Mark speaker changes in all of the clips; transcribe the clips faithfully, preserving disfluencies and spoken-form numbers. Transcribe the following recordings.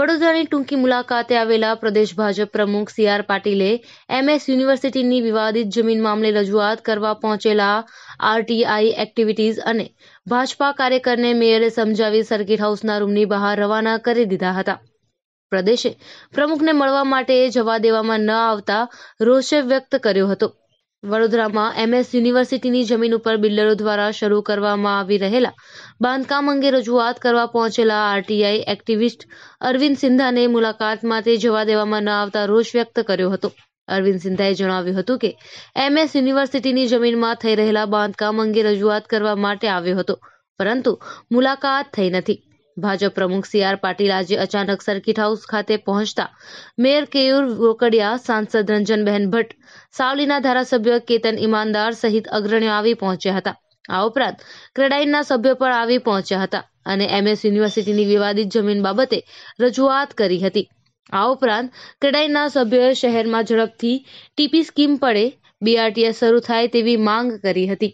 Speaker 1: વડોદરાની ટૂંકી મુલાકાતે આવેલા પ્રદેશ ભાજપ પ્રમુખ સી આર પાટીલે એમએસ યુનિવર્સિટીની વિવાદિત જમીન મામલે રજૂઆત કરવા પહોંચેલા આરટીઆઈ એક્ટિવિટીઝ અને ભાજપા કાર્યકરને મેયરે સમજાવી સર્કિટ હાઉસના રૂમની બહાર રવાના કરી દીધા હતા. પ્રદેશે પ્રમુખને મળવા માટે જવા દેવામાં ન આવતા રોષ વ્યક્ત કર્યો હતો. વડોદરામાં એમએસ યુનિવર્સિટીની જમીન ઉપર બિલ્ડરો દ્વારા શરૂ કરવામાં આવી રહેલા બાંધકામ અંગે રજૂઆત કરવા પહોંચેલા આરટીઆઈ એક્ટિવિસ્ટ અરવિંદ સિંધાને મુલાકાત માટે જવા દેવામાં ન આવતા રોષ વ્યક્ત કર્યો હતો. અરવિંદ સિંધાએ જણાવ્યું હતું કે એમએસ યુનિવર્સિટીની જમીનમાં થઈ રહેલા બાંધકામ અંગે રજૂઆત કરવા માટે આવ્યો હતો, પરંતુ મુલાકાત થઈ નથી. ભાજપ પ્રમુખ સી આર પાટીલ આજે અચાનક સર્કિટ હાઉસ ખાતે પહોંચતા મેયર કેયુર રોકડિયા, સાંસદ રંજનબહેન ભટ્ટ, સાવલીના ધારાસભ્ય કેતન ઈમાનદાર સહિત અગ્રણીઓ આવી પહોંચ્યા હતા. આ ઉપરાંત ક્રેડાઈનના સભ્યો પણ આવી પહોંચ્યા હતા અને એમએસ યુનિવર્સિટીની વિવાદિત જમીન બાબતે રજૂઆત કરી હતી. આ ઉપરાંત ક્રેડાઈનના સભ્યોએ શહેરમાં ઝડપથી ટીપી સ્કીમ પડે, બીઆરટીએસ શરૂ થાય તેવી માંગ કરી હતી.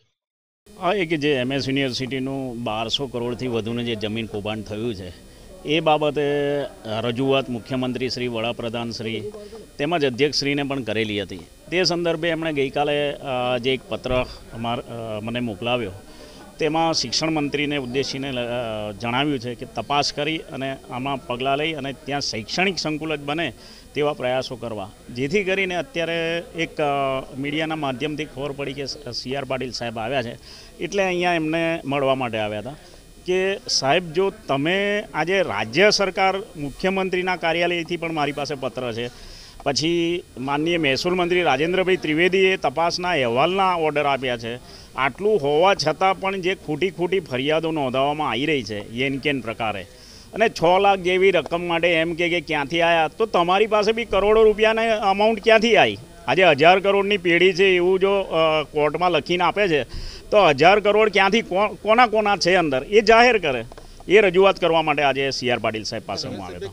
Speaker 2: આ એક જે એમએસ યુનિવર્સિટીનું બારસો કરોડથી વધુનું જે જમીન કૌભાંડ થયું છે એ બાબતે રજૂઆત મુખ્યમંત્રી શ્રી, વડાપ્રધાન શ્રી તેમજ અધ્યક્ષશ્રીને પણ કરેલી હતી. તે સંદર્ભે એમણે ગઈકાલે જે એક પત્ર અમાર મને મોકલાવ્યો તેમાં શિક્ષણ મંત્રીને ઉદ્દેશીને જણાવ્યું છે કે તપાસ કરી અને આમાં પગલાં લઈ અને ત્યાં શૈક્ષણિક સંકુલ જ બને તેવા પ્રયાસો કરવા, જેથી કરીને અત્યારે એક મીડિયાના માધ્યમથી ખબર પડી કે સી આર પાટીલ સાહેબ આવ્યા છે, એટલે અહીંયા એમને મળવા માટે આવ્યા હતા કે સાહેબ, જો તમે આજે રાજ્ય સરકાર મુખ્યમંત્રીના કાર્યાલયથી પણ મારી પાસે પત્ર છે, પછી માનનીય મહેસૂલ મંત્રી રાજેન્દ્રભાઈ ત્રિવેદીએ તપાસના અહેવાલના ઓર્ડર આપ્યા છે. આટલું હોવા છતાં પણ જે ખોટી ખોટી ફરિયાદો નોંધાવવામાં આવી રહી છે એન કેન પ્રકારે, અને છ લાખ જેવી રકમ માટે એમ કે ક્યાંથી આવ્યા, તો તમારી પાસે બી કરોડો રૂપિયાના અમાઉન્ટ ક્યાંથી આવી? આજે હજાર કરોડની પેઢી છે એવું જો કોર્ટમાં લખીને આપે છે, તો હજાર કરોડ ક્યાંથી કોના કોના છે અંદર એ જાહેર કરે. એ રજૂઆત કરવા માટે આજે સી આર પાટીલ સાહેબ પાસે હું આવ્યો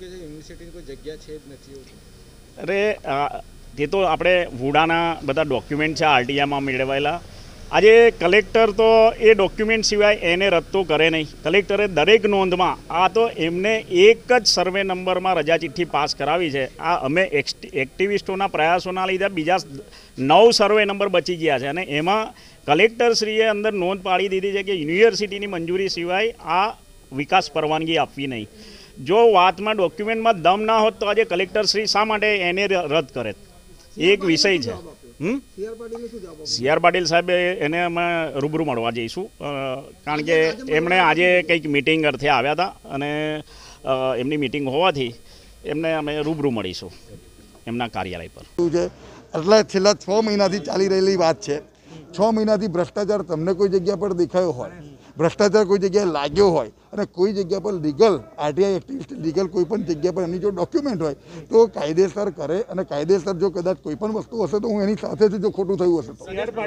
Speaker 2: હતો. અરે તે તો આપણે વુડાના બધા ડોક્યુમેન્ટ છે આરટીઆઈમાં મેળવાયેલા. આજે કલેક્ટર તો એ ડોક્યુમેન્ટ સિવાય એને રદ તો કરે નહીં. કલેક્ટરે દરેક નોંધમાં આ તો એમને એક જ સર્વે નંબરમાં રજા ચિઠ્ઠી પાસ કરાવી છે. આ અમે એક્ટિવિસ્ટોના પ્રયાસોના લીધે બીજા નવ સર્વે નંબર બચી ગયા છે, અને એમાં કલેક્ટરશ્રીએ અંદર નોંધ પાડી દીધી છે કે યુનિવર્સિટીની મંજૂરી સિવાય આ વિકાસ પરવાનગી આપવી નહીં. જો વાતમાં ડોક્યુમેન્ટમાં દમ ના હોત તો આજે કલેક્ટરશ્રી શા માટે એને રદ કરે? એક વિષય છે. હમ સી આર પાટીલ સાહેબે એને અમે રૂબરૂ મળવા જઈશું, કારણ કે એમણે આજે કંઈક મિટિંગ અર્થે આવ્યા હતા અને એમની મિટિંગ હોવાથી એમને અમે રૂબરૂ મળીશું એમના કાર્યાલય પર.
Speaker 3: શું છે એટલે છેલ્લા છ મહિનાથી ચાલી રહેલી વાત છે. છ મહિનાથી ભ્રષ્ટાચાર તમને કોઈ જગ્યા પર દેખાયો હોય, ભ્રષ્ટાચાર કોઈ જગ્યાએ લાગ્યો હોય અને કોઈ જગ્યા પર લીગલ આરટીઆઈ એક્ટિવિસ્ટ લીગલ કોઈ પણ જગ્યા પર એની જો ડોક્યુમેન્ટ હોય તો કાયદેસર કરે, અને કાયદેસર જો કદાચ કોઈ પણ વસ્તુ હશે તો હું એની સાથે જ જો ખોટું થયું હશે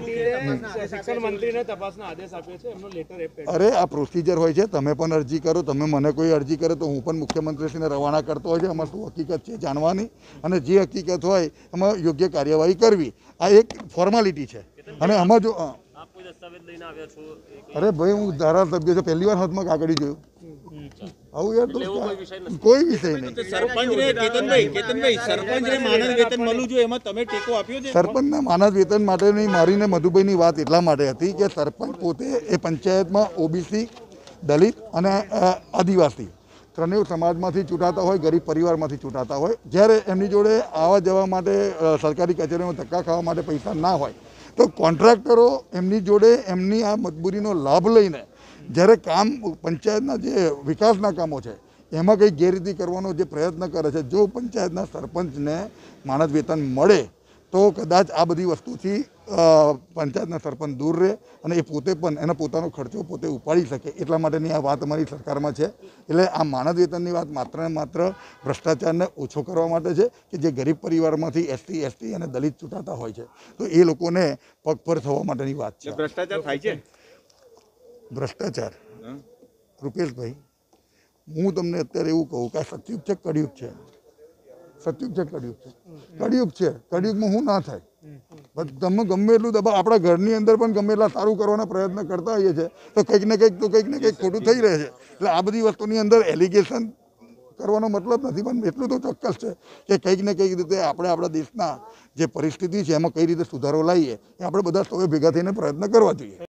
Speaker 3: તો અરે આ પ્રોસિજર હોય છે. તમે પણ અરજી કરો, તમે મને કોઈ અરજી કરે તો હું પણ મુખ્યમંત્રીશ્રીને રવાના કરતો હોય છે. એમાં શું હકીકત છે જાણવાની, અને જે હકીકત હોય એમાં યોગ્ય કાર્યવાહી કરવી, આ એક ફોર્માલિટી છે. અને આમાં જો અરે ભાઈ, હું ધારાસભ્ય છે, પહેલી વાર હાથમાં કાગળી જોયું આવું યાર, તો કોઈ વિષય નહીં. સરપંચના માનદ વેતન માટેની મારીને મધુભાઈની વાત એટલા માટે હતી કે સરપંચ પોતે એ પંચાયતમાં ઓબીસી, દલિત અને આદિવાસી ત્રણેય સમાજમાંથી ચૂંટાતા હોય, ગરીબ પરિવારમાંથી ચૂંટાતા હોય. જ્યારે એમની જોડે આવવા જવા માટે સરકારી કચેરીમાં ધક્કા ખાવા માટે પૈસા ના હોય તો કોન્ટ્રાક્ટરો એમની જોડે એમની આ મજબૂરીનો લાભ લઈને જ્યારે કામ પંચાયતના જે વિકાસના કામો છે એમાં કંઈ ગેરરીતિ કરવાનો જે પ્રયત્ન કરે છે, જો પંચાયતના સરપંચને માનદ વેતન મળે તો કદાચ આ બધી વસ્તુથી પંચાયતના સરપંચ દૂર રહે અને એ પોતે પણ એનો પોતાનો ખર્ચો પોતે ઉપાડી શકે. એટલા માટેની આ વાત અમારી સરકારમાં છે. એટલે આ માનદ વેતનની વાત માત્ર ને માત્ર ભ્રષ્ટાચારને ઓછો કરવા માટે છે કે જે ગરીબ પરિવારમાંથી એસટી એસટી અને દલિત ચૂંટાતા હોય છે તો એ લોકોને પગભર થવા માટેની વાત છે.
Speaker 4: ભ્રષ્ટાચાર થાય છે.
Speaker 3: ભ્રષ્ટાચાર રૂપેશભાઈ, હું તમને અત્યારે એવું કહું કે આ સતયુગ છે, કળિયુગ છે. સતયુગ છે, કળિયુગ છે. કળિયુગ છે, કળિયુગમાં શું ના થાય? તમે ગમે એટલું દબાવ આપણા ઘરની અંદર પણ ગમે એટલા સારું કરવાના પ્રયત્ન કરતા હોઈએ છીએ તો કંઈક ને કંઈક તો કંઈક ને કંઈક ખોટું થઈ રહે છે. એટલે આ બધી વસ્તુની અંદર એલિગેશન કરવાનો મતલબ નથી, પણ એટલું તો ચોક્કસ છે કે કંઈક ને કંઈક રીતે આપણે આપણા દેશના જે પરિસ્થિતિ છે એમાં કઈ રીતે સુધારો લાવીએ એ આપણે બધા સૌએ ભેગા થઈને પ્રયત્ન કરવા જોઈએ.